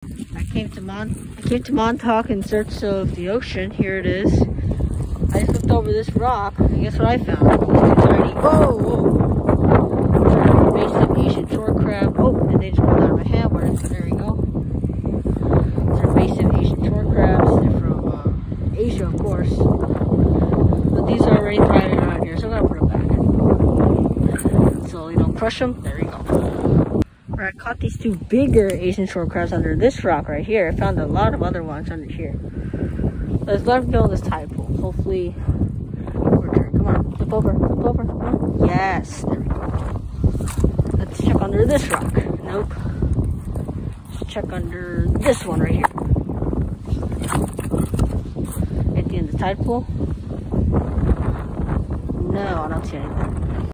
I came to Montauk in search of the ocean. Here it is. I just looked over this rock, and guess what I found? Tiny. Whoa, whoa! Basic Asian shore crab. Oh, and they just pulled out of my hand. There we go. These are basic Asian shore crabs. They're from Asia, of course. But these are already thriving around here, so I'm gonna put them back. So you don't crush them. There you go. Alright, I caught these two bigger Asian shore crabs under this rock right here. I found a lot of other ones under here. Let's let them go in this tide pool. Hopefully, return. Come on, flip over, flip over. Come on. Yes, there we go. Let's check under this rock. Nope. Let's check under this one right here. Anything in the tide pool? No, I don't see anything.